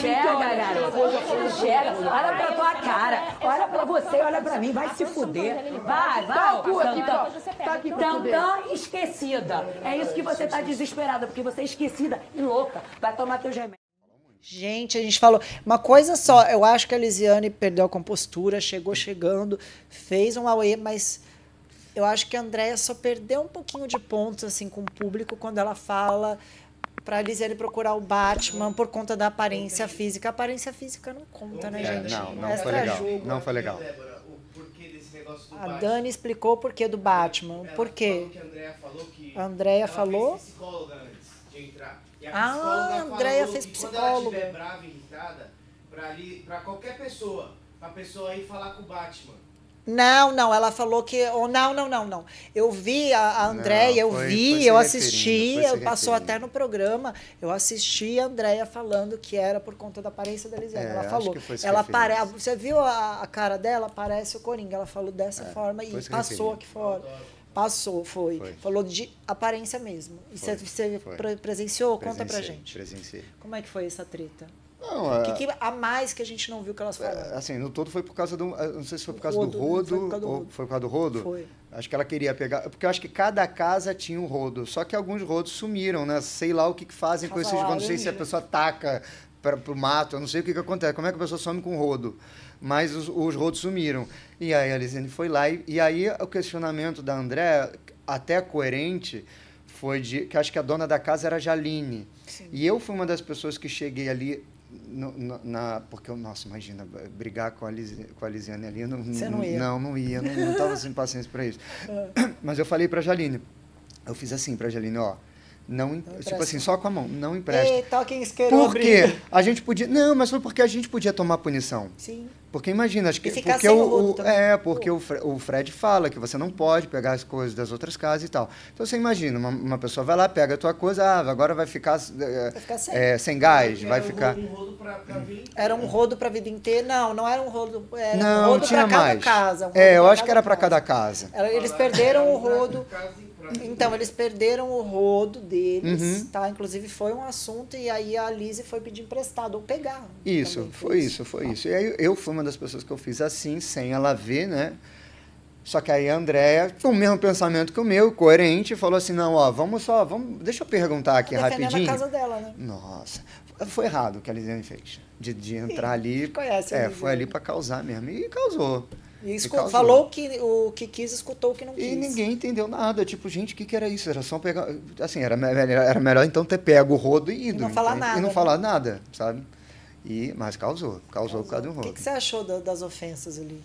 enxerga, garoto. Enxerga. Olha pra tua cara. Olha pra você, olha pra mim. Vai se fuder. Vai. Tantã esquecida. É isso que você tá desesperada, porque você é esquecida e louca. Vai tomar teu remédio. Gente, a gente falou uma coisa só. Eu acho que a Lisiane perdeu a compostura, chegando, fez um auê, mas eu acho que a Andréia só perdeu um pouquinho de pontos assim com o público quando ela fala para a Lisiane procurar o Batman por conta da aparência física. A aparência física não conta, né, gente? Não foi legal. Não foi legal. A Dani explicou o porquê do Batman. Por quê? A Andréia falou. A Andréia fez psicóloga. Quando ela estiver brava, irritada, pra qualquer pessoa, pra pessoa ir falar com o Batman. Não, ela falou que... Não. Eu vi a Andréia, eu assisti, passou até no programa, eu assisti a Andréia falando que era por conta da aparência da Lisiane. Ela falou, você viu a cara dela? Parece o Coringa. Ela falou dessa forma e passou aqui fora. Foi. Falou de aparência mesmo. E você presenciou? Conta pra gente. Presenciei. Como é que foi essa treta? Não, o que a mais que a gente não viu que elas falaram? Assim, no todo foi por causa do... Não sei se foi por causa do rodo. Foi por causa do rodo? Foi. Acho que ela queria pegar... Porque eu acho que cada casa tinha um rodo. Só que alguns rodos sumiram, né? Sei lá o que fazem com esses rodos. Não sei se a pessoa taca pro mato. Eu não sei o que acontece. Como é que a pessoa some com rodo? Mas os rodos sumiram. E aí a Lisiane foi lá. E aí o questionamento da André, até coerente, foi de... Que acho que a dona da casa era a Jaline. Sim. E eu fui uma das pessoas que cheguei ali... porque, nossa, imagina, brigar com a Lisiane ali, você não ia? Não ia, não estava sem paciência para isso. Mas eu falei para a Jaline, eu fiz assim para a Jaline, ó, não tipo assim, só com a mão, não empresta. Eita, quem isqueirou. Por quê? A gente podia, não, mas foi porque a gente podia tomar punição. Sim. Porque imagina, acho que ficar porque sem o rodo também. porque o Fred fala que você não pode pegar as coisas das outras casas e tal. Então você imagina, uma pessoa vai lá, pega a tua coisa, agora vai ficar sem gás, vai ficar... Era um rodo para a vida inteira? Não era um rodo, era não, um rodo para cada casa. Eu acho que era para cada casa. Eles perderam o rodo. Então, eles perderam o rodo deles, tá? Inclusive, foi um assunto e aí a Lizzie foi pedir emprestado ou pegar. Isso, foi isso. E aí eu fui uma das pessoas que eu fiz assim, sem ela ver, né? Só que aí a Andréia, com o mesmo pensamento que o meu, coerente, falou assim, não, ó, deixa eu perguntar aqui rapidinho. A casa dela, né? Nossa, foi errado o que a Lisiane fez, de entrar ali. Conhece foi ali para causar mesmo, e causou. Falou o que quis, escutou o que não quis. E ninguém entendeu nada. Tipo, gente, o que era isso? Era só pegar... Assim, era melhor então ter pego o rodo e ido. E não falar nada. E não falar nada, sabe? Mas causou por causa do rodo. O que você achou das ofensas ali?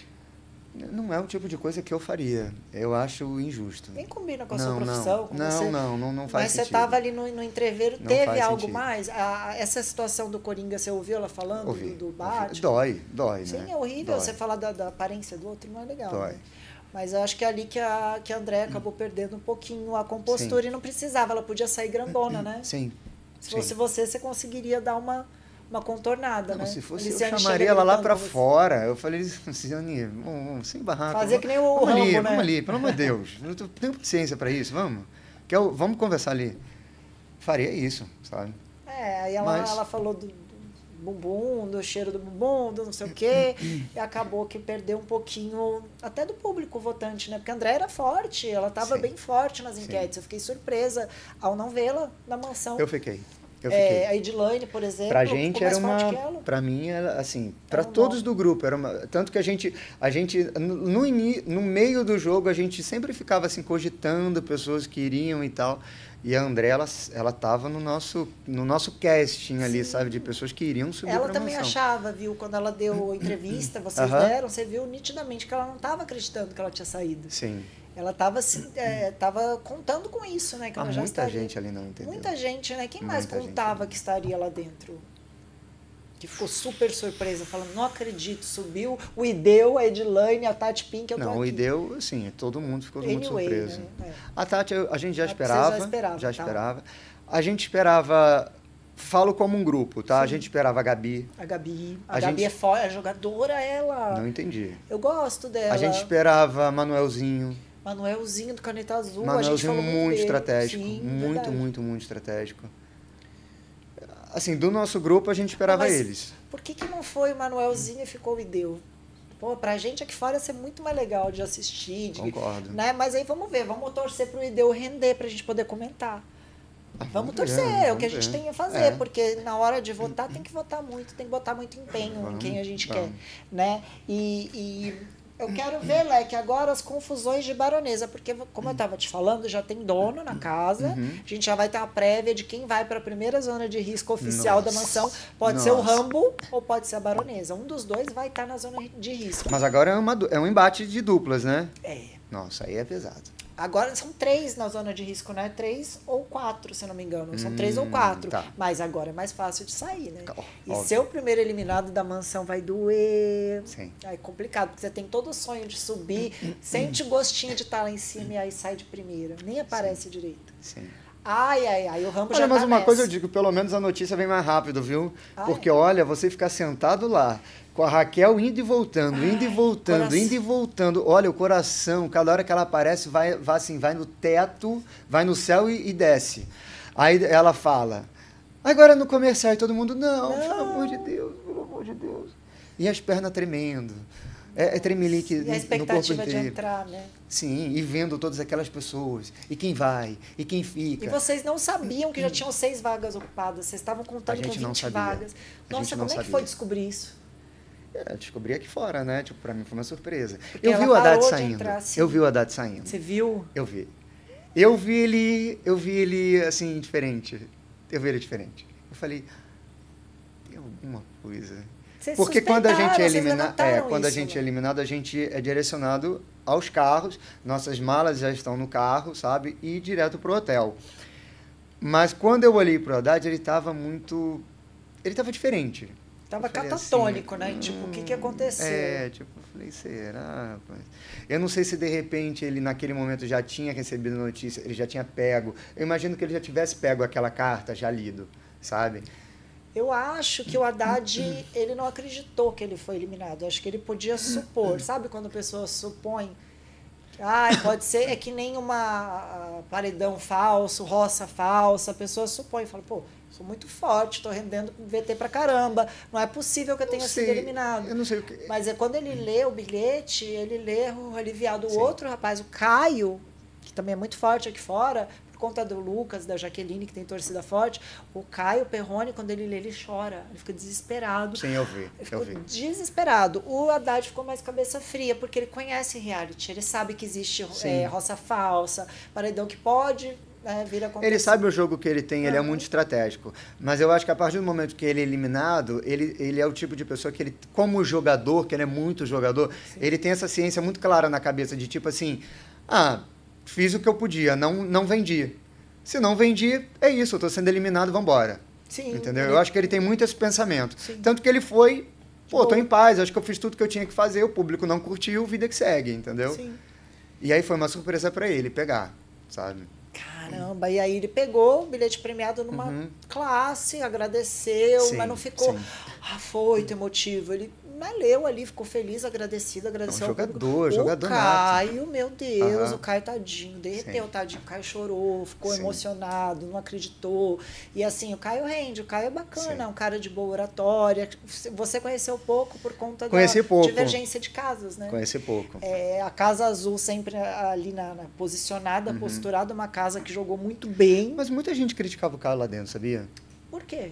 Não é o tipo de coisa que eu faria. Eu acho injusto. Nem combina com a sua profissão. Não faz sentido. Mas você estava ali no entreveiro, teve algo mais? Essa situação do Coringa, você ouviu ela falando? Ouvi. Do Batman? Dói, sim, né? É horrível você falar da aparência do outro, não é legal. Dói. Né? Mas eu acho que é ali que a Andréia acabou perdendo um pouquinho a compostura. Sim. E não precisava, ela podia sair grandona, né? Sim. Se fosse você conseguiria dar uma contornada, né? Se fosse eu chamaria ela lá pra fora. Eu falei, Lisiane, sem barraco. Fazer que nem o Rambo, né? Vamos ali, pelo amor de Deus. Não tenho paciência pra isso, vamos. Vamos conversar ali. Faria isso, sabe? Aí ela falou do bumbum, do cheiro do bumbum, do não sei o quê, e acabou que perdeu um pouquinho até do público votante, né? Porque a André era forte, ela estava bem forte nas enquetes. Eu fiquei surpresa ao não vê-la na mansão. Eu fiquei. A Edilane, por exemplo, pra gente era pra mim era assim, para todos do grupo era tanto que a gente no meio do jogo a gente sempre ficava assim cogitando pessoas que iriam e tal, e a André ela tava no nosso casting ali, sabe, de pessoas que iriam subir pra mansão. Ela também achava, viu, quando ela deu a entrevista, vocês deram, você viu nitidamente que ela não estava acreditando que ela tinha saído. Sim. Ela estava contando com isso, né? Que ela já muita gente ali não entendeu. Muita gente, né? Quem mais contava que estaria lá dentro? Que ficou super surpresa, falando, não acredito, subiu o Ideu, a Edilane, a Tati Pink, eu tô aqui. O Ideu, assim, todo mundo ficou muito surpreso. Né? A Tati, a gente já esperava. Já esperava. A gente esperava... Falo como um grupo, tá? Sim. A gente esperava a Gabi. A Gabi é forte, é jogadora, ela. Não entendi. Eu gosto dela. A gente esperava Manuelzinho. Manuelzinho do Caneta Azul. Manuelzinho a gente falou muito estratégico. Sim, muito estratégico. Assim, do nosso grupo, a gente esperava Mas eles. Por que não foi o Manuelzinho e ficou o Ideu? Pô, pra gente aqui fora ia ser muito mais legal de assistir. Concordo. Né? Mas aí vamos ver, vamos torcer pro Ideu render pra gente poder comentar. Vamos torcer, é o que a gente tem a fazer, porque na hora de votar tem que votar muito, tem que botar muito empenho em quem a gente quer, né? E eu quero ver, Leque, agora as confusões de baronesa, porque como eu estava te falando, já tem dono na casa, a gente já vai ter uma prévia de quem vai para a primeira zona de risco oficial da mansão, pode ser o Rambo ou pode ser a baronesa, um dos dois vai estar na zona de risco. Mas agora é um embate de duplas, né? É. Nossa, aí é pesado. Agora são 3 na zona de risco, né? 3 ou 4, se não me engano. São 3 ou 4. Tá. Mas agora é mais fácil de sair, né? E Óbvio. ser o primeiro eliminado da mansão vai doer. Sim. É complicado, porque você tem todo o sonho de subir, sente o gostinho de estar lá em cima e aí sai de primeira. Nem aparece direito. Sim. Ai, o Rambo já Olha, tá mas uma nessa. coisa eu digo, pelo menos a notícia vem mais rápido, viu? Ah, Porque, olha, você ficar sentado lá, com a Raquel indo e voltando, indo e voltando, coração. indo e voltando. Olha, o coração, cada hora que ela aparece, vai no teto, vai no céu e desce. Aí ela fala, agora no comercial, e todo mundo, não, pelo amor de Deus, pelo amor de Deus. E as pernas tremendo. É tremelique E a no corpo expectativa de inteiro. entrar, né? Sim, e vendo todas aquelas pessoas. E quem vai, e quem fica. E vocês não sabiam que já tinham 6 vagas ocupadas. Vocês estavam contando A gente com não 20 sabia. vagas. A Nossa, gente não como é que sabia. foi descobrir isso? Descobri aqui fora, né? Tipo, pra mim foi uma surpresa. Porque Eu vi ela o Haddad parou de saindo. entrar, assim. Eu vi o Haddad saindo. Você viu? Eu vi. Eu vi ele, assim, diferente. Eu vi ele diferente. Eu falei, tem alguma coisa. Vocês Porque quando a gente é suspeitaram, vocês eliminado, levantaram quando a isso, gente né? é eliminado, a gente é direcionado aos carros, nossas malas já estão no carro, sabe? E direto pro hotel. Mas quando eu olhei pro Haddad, ele estava diferente. Tava Eu falei catatônico, assim, né? Tipo, o que aconteceu? eu falei, será, rapaz? Eu não sei se de repente ele naquele momento já tinha recebido notícia, ele já tinha pego. Eu imagino que ele já tivesse pego aquela carta, já lido, sabe? Eu acho que o Haddad, ele não acreditou que ele foi eliminado. Eu acho que ele podia supor. Sabe quando a pessoa supõe? Pode ser, é que nem uma paredão falso, roça falsa. A pessoa supõe, fala, pô, sou muito forte, tô rendendo VT pra caramba. Não é possível que eu tenha sido eliminado. Eu não sei o que. Mas é quando ele lê o bilhete, ele lê o aliviado. O Sim. outro rapaz, o Caio, que também é muito forte aqui fora, por conta do Lucas, da Jaqueline, que tem torcida forte, o Caio Perrone, quando ele lê, ele chora. Ele fica desesperado. Sim, eu vi. Ele ficou desesperado. O Haddad ficou mais cabeça fria, porque ele conhece reality. Ele sabe que existe roça falsa, paredão que pode vir a acontecer. Ele sabe o jogo que ele tem, ele é muito estratégico. Mas eu acho que a partir do momento que ele é eliminado, ele é o tipo de pessoa que ele, como jogador, que ele é muito jogador, ele tem essa ciência muito clara na cabeça de tipo assim, fiz o que eu podia, não vendi. Se não vendi, é isso, eu tô sendo eliminado, vambora. Sim. Entendeu? Eu acho que ele tem muito esse pensamento. Sim. Tanto que ele foi, tô em paz, acho que eu fiz tudo que eu tinha que fazer, o público não curtiu, vida que segue, entendeu? Sim. E aí foi uma surpresa para ele pegar, sabe? Caramba, e aí ele pegou o bilhete premiado numa classe, agradeceu, Sim, mas não ficou sim. afoito, emotivo. Ele leu ali, ficou feliz, agradecido, agradeceu ao público. Jogador O nato. Caio, meu Deus, Aham. o Caio tadinho, derreteu, Sim. tadinho. O Caio chorou, ficou Sim. emocionado, não acreditou. E assim, o Caio rende, o Caio é bacana, Sim. é um cara de boa oratória. Você conheceu pouco por conta Conheci da pouco. divergência de casas, né? Conheci pouco. A Casa Azul sempre ali posicionada, posturada, uma casa que jogou muito bem. Mas muita gente criticava o Caio lá dentro, sabia? Por quê?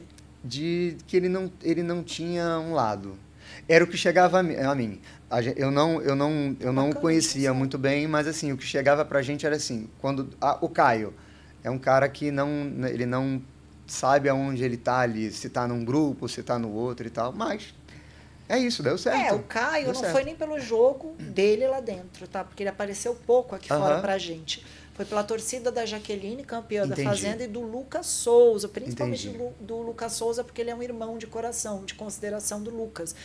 De que ele não tinha um lado. Era o que chegava a mim. Eu não Bacana, conhecia sabe? muito bem, mas assim, o que chegava pra gente era assim, quando o Caio é um cara que ele não sabe aonde ele tá ali, se tá num grupo, se tá no outro e tal, mas é isso, deu certo. O Caio Deu não certo. foi nem pelo jogo dele lá dentro, tá? Porque ele apareceu pouco aqui fora pra gente. Foi pela torcida da Jaqueline, campeã Entendi. da Fazenda, e do Lucas Souza, principalmente Entendi. do Lucas Souza, porque ele é um irmão de coração, de consideração do Lucas.